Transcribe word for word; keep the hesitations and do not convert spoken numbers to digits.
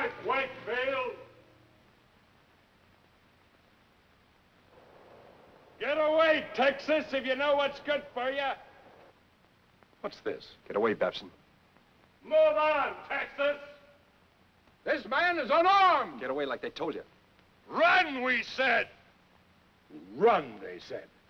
right, Wakefield. Get away, Texas, if you know what's good for you. What's this? Get away, Babson. Move on, Texas. This man is unarmed. Get away like they told you. Run, we said. Run, they said.